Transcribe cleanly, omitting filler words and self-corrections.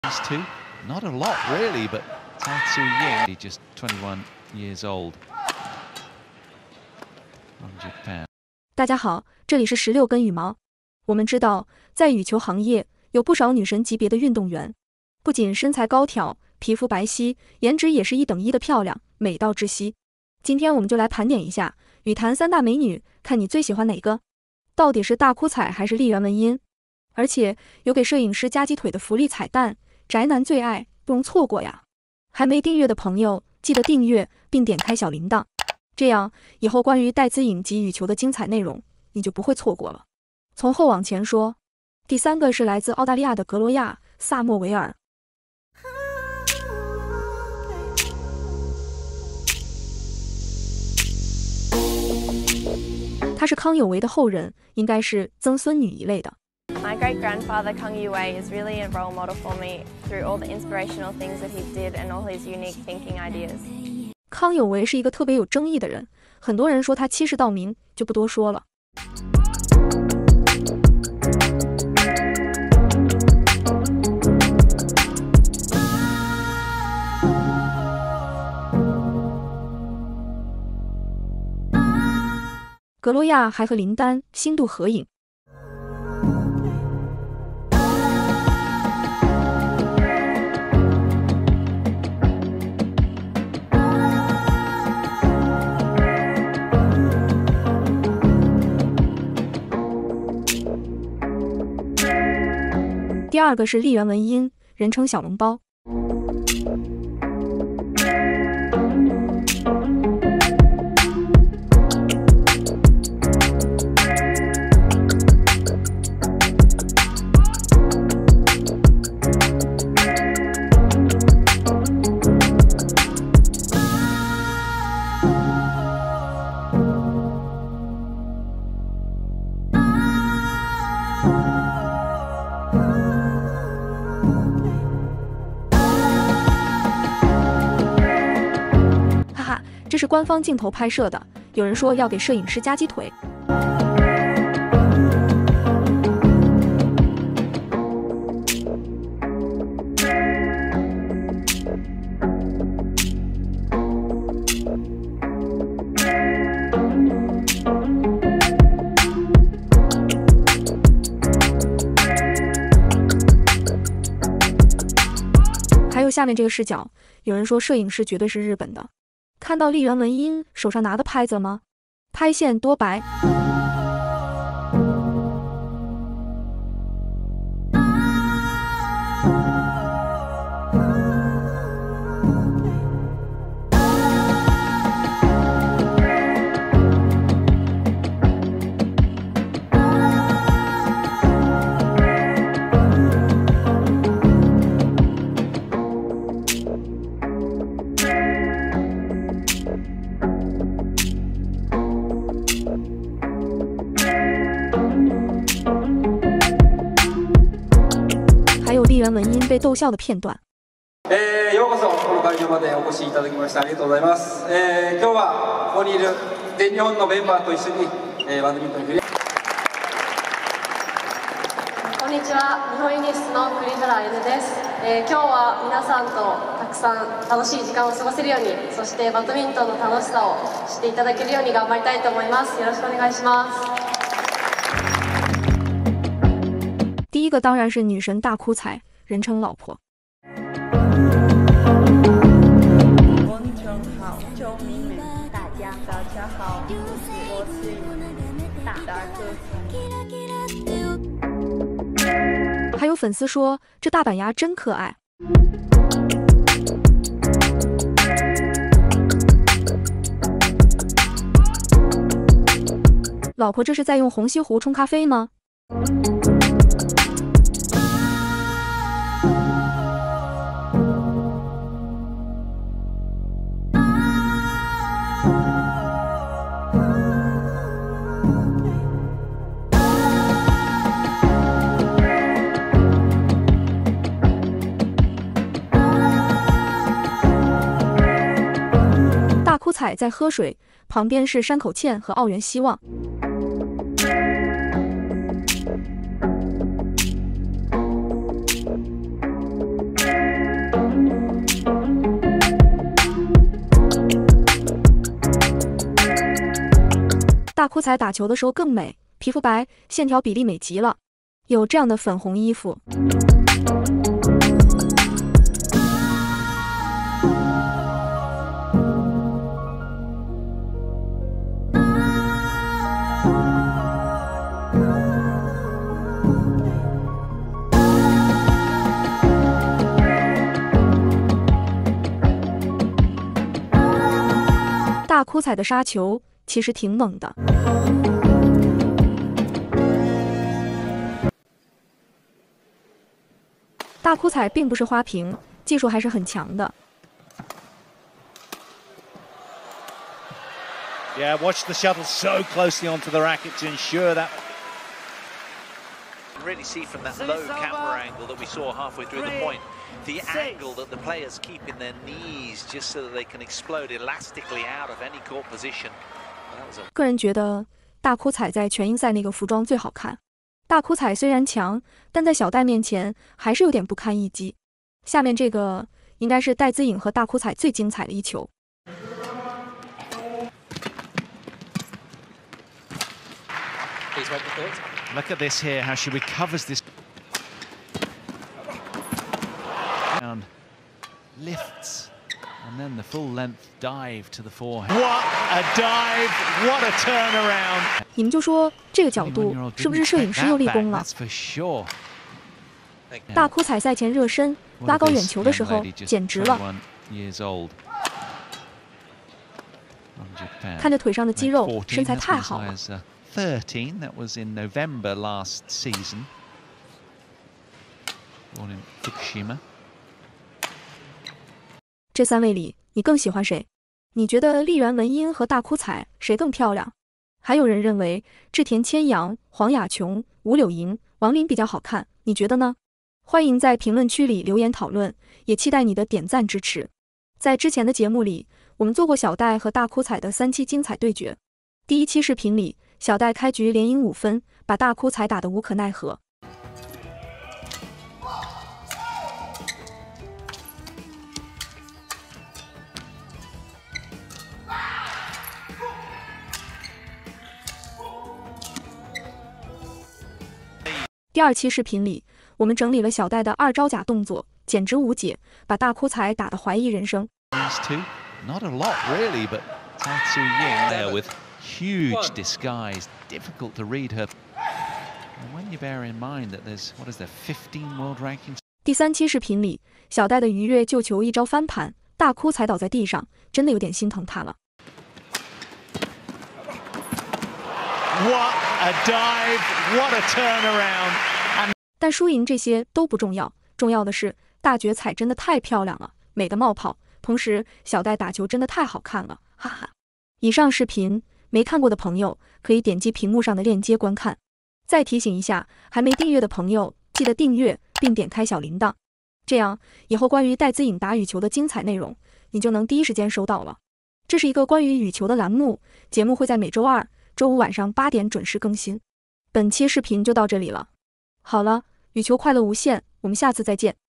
These two, not a lot really, but Tsai Tzu-ying, he's just 21 years old. From Japan. 大家好，这里是16根羽毛。我们知道，在羽球行业有不少女神级别的运动员，不仅身材高挑、皮肤白皙，颜值也是一等一的漂亮，美到窒息。今天我们就来盘点一下羽坛3大美女，看你最喜欢哪个？到底是大哭彩还是丽媛文音？而且有给摄影师夹鸡腿的福利彩蛋，宅男最爱，不容错过呀！还没订阅的朋友，记得订阅并点开小铃铛，这样以后关于戴资颖及羽球的精彩内容，你就不会错过了。从后往前说，第3个是来自澳大利亚的格罗亚·萨莫维尔。她是康有为的后人，应该是曾孙女一类的。 My great-grandfather Kang Youwei is really a role model for me through all the inspirational things that he did and all his unique thinking ideas. 康有为是一个特别有争议的人，很多人说他欺世盗名，就不多说了。格罗亚还和林丹、辛度合影。第2个是丽媛文音，人称小笼包。这是官方镜头拍摄的，有人说要给摄影师夹鸡腿。还有下面这个视角，有人说摄影师绝对是日本的。看到丽媛文音手上拿的拍子吗？拍线多白。还有丽媛文音被逗笑的片段。 ようこそこの会場までお越しいただきましてありがとうございます。今日はここにいる全日本のメンバーと一緒にバドミントンに振り。 こんにちは、日本ユニスの栗原 N です。今日は皆さんとたくさん楽しい時間を過ごせるように、そしてバドミントンの楽しさを知っていただけるように頑張りたいと思います。よろしくお願いします。 第1个当然是女神大哭彩，人称老婆。 好，球迷们，大家好，我是大哥。 还有粉丝说这大板牙真可爱。老婆这是在用红西湖冲咖啡吗？大哭彩在喝水，旁边是山口茜和奥原希望。 大哭彩打球的时候更美，皮肤白，线条比例美极了。有这样的粉红衣服。大哭彩的杀球其实挺猛的。大哭彩并不是花瓶，技术还是很强的。 Yeah, watch the shuttle so closely onto the racket to ensure that. Really see from that low camera angle that we saw halfway through the point, the angle that the players keep in their knees just so that they can explode elastically out of any court position. 个人觉得大哭彩在全英赛那个服装最好看。大哭彩虽然强，但在小戴面前还是有点不堪一击。下面这个应该是戴资颖和大哭彩最精彩的一球。 Look at this here, how she recovers this. And lifts, and then the full length dive to the forehand. What a dive! What a turnaround! 你们就说这个角度是不是摄影师又立功了？ That's for sure. 大哭彩赛前热身拉高远球的时候简直了，看着腿上的肌肉，身材太好了。 13, that was in November last season. Born in Fukushima. 这三位里，你更喜欢谁？你觉得丽媛文音和大哭彩谁更漂亮？还有人认为志田千阳、黄雅琼、吴柳莹、王琳比较好看，你觉得呢？欢迎在评论区里留言讨论，也期待你的点赞支持。在之前的节目里，我们做过小戴和大哭彩的3期精彩对决。第1期视频里，小戴开局连赢5分，把大哭彩打得无可奈何。第2期视频里，我们整理了小戴的2招假动作，简直无解，把大哭彩打得怀疑人生。 These two, not a lot really, but Tsai Tzu-ying there with huge disguise, difficult to read her. And when you bear in mind that there's, what is there, 15 world rankings? 第3期视频里，小戴的鱼跃救球一招翻盘，大哭彩倒在地上，真的有点心疼他了。 What a dive! What a turnaround! 但输赢这些都不重要，重要的是大绝彩真的太漂亮了，美的冒泡。同时，小戴打球真的太好看了，哈哈。以上视频没看过的朋友可以点击屏幕上的链接观看。再提醒一下，还没订阅的朋友记得订阅并点开小铃铛，这样以后关于戴资颖打羽球的精彩内容你就能第一时间收到了。这是一个关于羽球的栏目，节目会在每周2、周5晚上8点准时更新。本期视频就到这里了。好了，羽球快乐无限，我们下次再见。